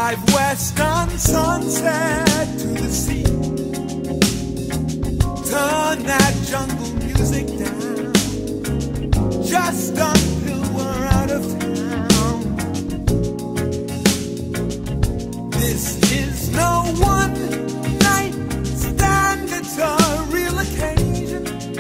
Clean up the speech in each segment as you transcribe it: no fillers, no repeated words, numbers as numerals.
Drive west on Sunset to the sea. Turn that jungle music down, just until we're out of town. This is no one night stand, it's a real occasion.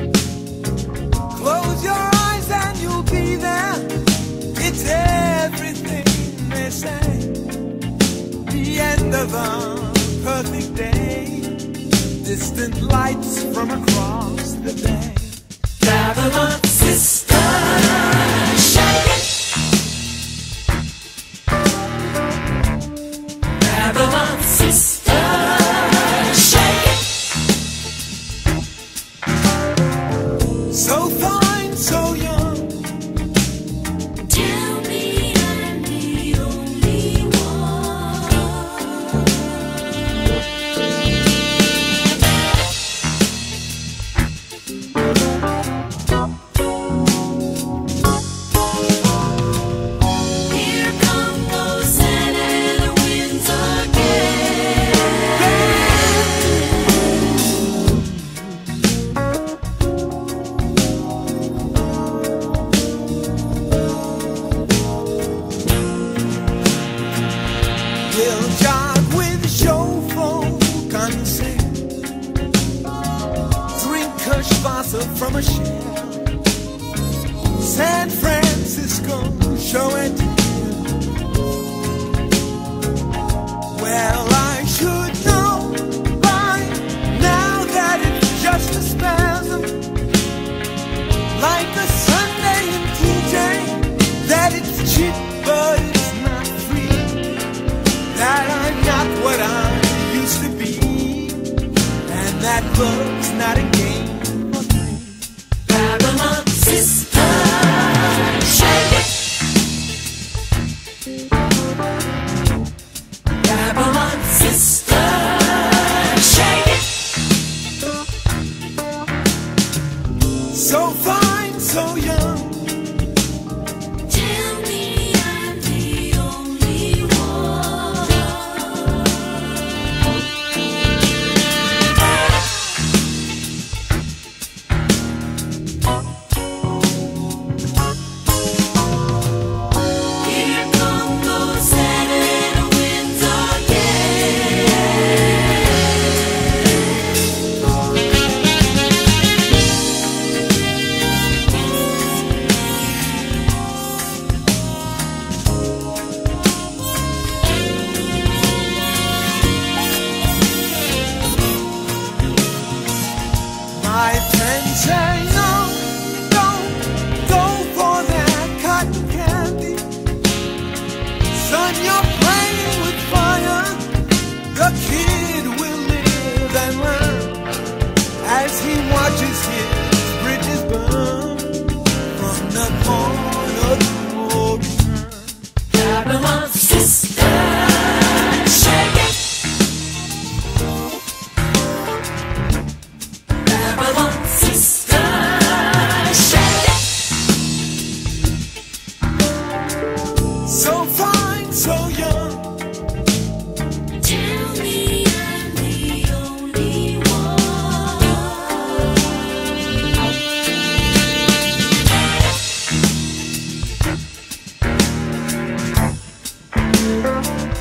Close your eyes and you'll be there. It's everything they say. The end of a perfect day. Distant lights from across the bay. Babylon sister, shake it. Babylon sister, shake it. So fine, so young. Tell me I'm the only one. Here come those Santa Ana winds again. We'll jog with show folk on the sand. Drink Kirschwasser from a shell. San Francisco, show and tell. Well, I should know by now that it's just a spasm, like the Sunday in TJ, that it's cheap but it's not free, that I'm not what I used to be, and that love's not a game for me. Babylon sister, shake it. Babylon sister, shake it. So fine, so young. Tell me I'm the only one. Here come those Santa Ana winds My friends say no, don't go for that cotton candy. Son, you're playing with fire. The kid will live and learn as he watches his bridges burn from the corner of the road. Babylon sister, shake it. Babylon sister, shake it. So fine, so young. Tell me I'm the only one.